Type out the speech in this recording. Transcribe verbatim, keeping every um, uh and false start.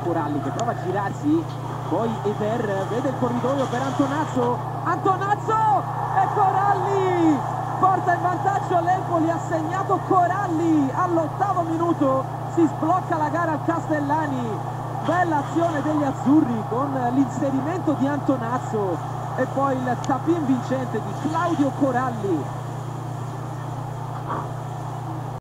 Coralli che prova a girarsi, poi Eder vede il corridoio per Antonazzo, Antonazzo e Coralli porta in vantaggio l'Empoli, ha segnato Coralli all'ottavo minuto, si sblocca la gara al Castellani, bella azione degli azzurri con l'inserimento di Antonazzo e poi il tap-in vincente di Claudio Coralli.